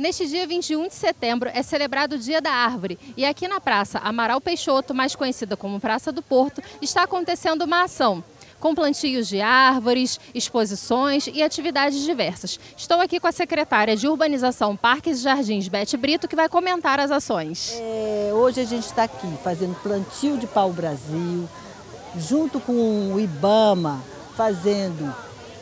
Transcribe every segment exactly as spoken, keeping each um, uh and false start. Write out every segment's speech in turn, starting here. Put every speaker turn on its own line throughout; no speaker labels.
Neste dia vinte e um de setembro é celebrado o Dia da Árvore e aqui na Praça Amaral Peixoto, mais conhecida como Praça do Porto, está acontecendo uma ação com plantios de árvores, exposições e atividades diversas. Estou aqui com a secretária de Urbanização, Parques e Jardins, Beth Brito, que vai comentar as ações.
É, hoje a gente está aqui fazendo plantio de pau-brasil, junto com o IBAMA, fazendo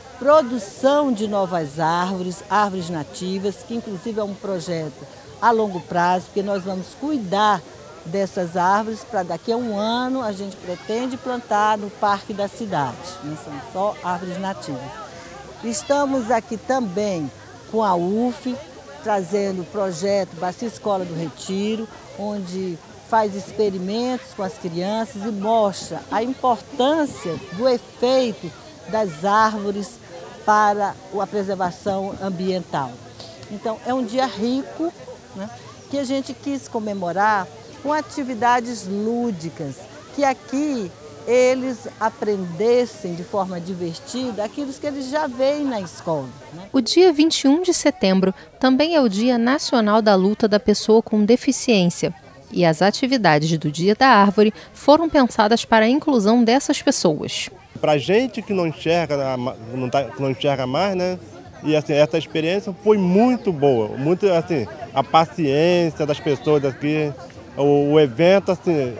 produção de novas árvores, árvores nativas, que inclusive é um projeto a longo prazo, porque nós vamos cuidar dessas árvores para daqui a um ano a gente pretende plantar no parque da cidade, não são só árvores nativas. Estamos aqui também com a U F, trazendo o projeto Bacia Escola do Retiro, onde faz experimentos com as crianças e mostra a importância do efeito das árvores para a preservação ambiental. Então, é um dia rico, né, que a gente quis comemorar com atividades lúdicas, que aqui eles aprendessem de forma divertida aquilo que eles já veem na escola, né?
O dia vinte e um de setembro também é o Dia Nacional da Luta da Pessoa com Deficiência. E as atividades do Dia da Árvore foram pensadas para a inclusão dessas pessoas.
Para a gente que não enxerga, não tá, não enxerga mais, né? E assim, essa experiência foi muito boa, muito assim, a paciência das pessoas aqui, o, o evento assim,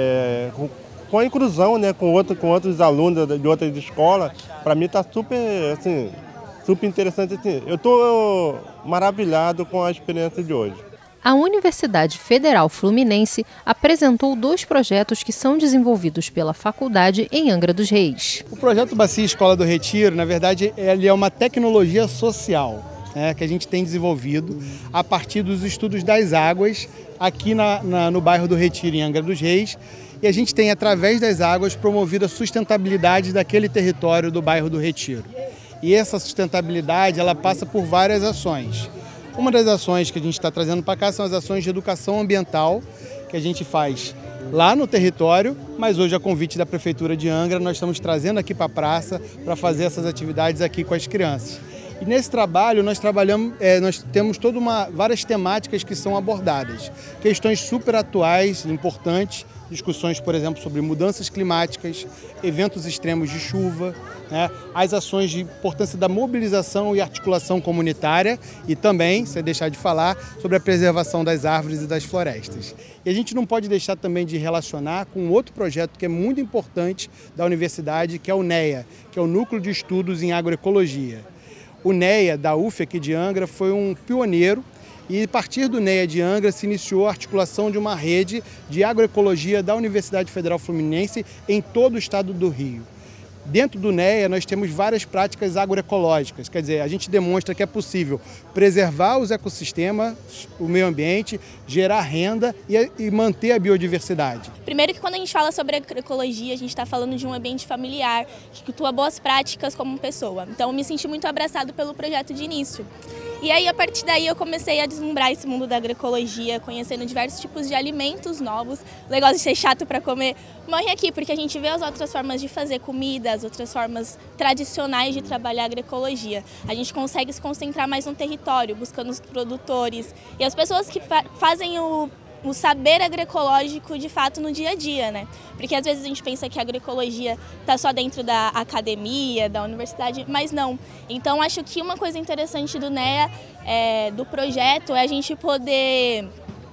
é, com, com a inclusão, né? Com, outro, com outros alunos de outras escolas, para mim está super, assim, super interessante. Assim. Eu estou maravilhado com a experiência de hoje.
A Universidade Federal Fluminense apresentou dois projetos que são desenvolvidos pela faculdade em Angra dos Reis.
O projeto Bacia Escola do Retiro, na verdade, ele é uma tecnologia social, né, que a gente tem desenvolvido a partir dos estudos das águas aqui na, na, no bairro do Retiro, em Angra dos Reis. E a gente tem, através das águas, promovido a sustentabilidade daquele território do bairro do Retiro. E essa sustentabilidade, ela passa por várias ações. Uma das ações que a gente está trazendo para cá são as ações de educação ambiental que a gente faz lá no território, mas hoje a convite da Prefeitura de Angra nós estamos trazendo aqui para a praça para fazer essas atividades aqui com as crianças. E nesse trabalho nós trabalhamos, é, nós temos toda uma, várias temáticas que são abordadas, questões super atuais, importantes, discussões, por exemplo, sobre mudanças climáticas, eventos extremos de chuva, né, as ações de importância da mobilização e articulação comunitária e também, sem deixar de falar, sobre a preservação das árvores e das florestas. E a gente não pode deixar também de relacionar com outro projeto que é muito importante da universidade, que é o NEA, que é o Núcleo de Estudos em Agroecologia. O NEA da U F aqui de Angra foi um pioneiro e a partir do NEA de Angra se iniciou a articulação de uma rede de agroecologia da Universidade Federal Fluminense em todo o estado do Rio. Dentro do NEA nós temos várias práticas agroecológicas, quer dizer, a gente demonstra que é possível preservar os ecossistemas, o meio ambiente, gerar renda e, e manter a biodiversidade.
Primeiro que quando a gente fala sobre agroecologia, a gente está falando de um ambiente familiar, que cultua boas práticas como pessoa. Então eu me senti muito abraçado pelo projeto de início. E aí, a partir daí, eu comecei a deslumbrar esse mundo da agroecologia, conhecendo diversos tipos de alimentos novos. O negócio de ser chato para comer morre aqui, porque a gente vê as outras formas de fazer comida, as outras formas tradicionais de trabalhar a agroecologia. A gente consegue se concentrar mais no território, buscando os produtores e as pessoas que fa fazem o o saber agroecológico de fato no dia a dia, né? Porque às vezes a gente pensa que a agroecologia está só dentro da academia, da universidade, mas não. Então acho que uma coisa interessante do NEA, é, do projeto, é a gente poder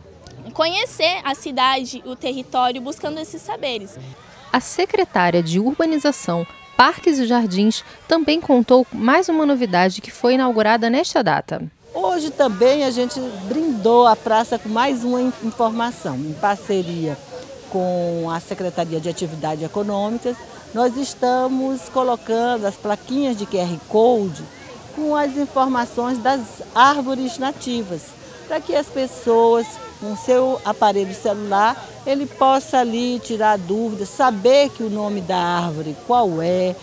conhecer a cidade, o território, buscando esses saberes.
A secretária de Urbanização, Parques e Jardins também contou mais uma novidade que foi inaugurada nesta data.
Hoje também a gente brindou a praça com mais uma informação, em parceria com a Secretaria de Atividades Econômicas. Nós estamos colocando as plaquinhas de Q R Code com as informações das árvores nativas, para que as pessoas, com seu aparelho celular, ele possa ali tirar dúvidas, saber que o nome da árvore qual é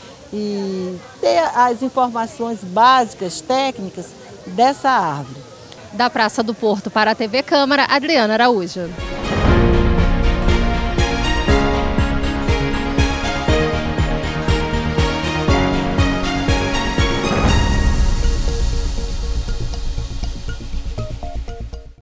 e ter as informações básicas, técnicas, dessa árvore.
Da Praça do Porto para a T V Câmara, Adriana Araújo.